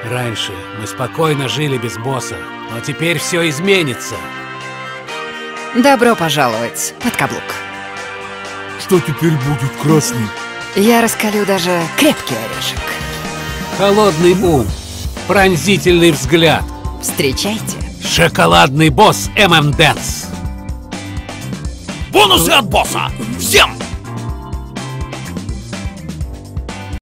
Раньше мы спокойно жили без босса, но теперь все изменится. Добро пожаловать под каблук. Что теперь будет, Красный? Я раскалю даже крепкий орешек. Холодный ум, пронзительный взгляд. Встречайте. Шоколадный босс ММ Дэнс. Бонусы от босса! Всем!